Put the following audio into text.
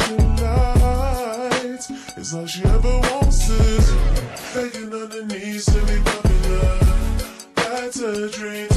lights. It's all she ever wants is begging on her knees to be popular. That's her dream.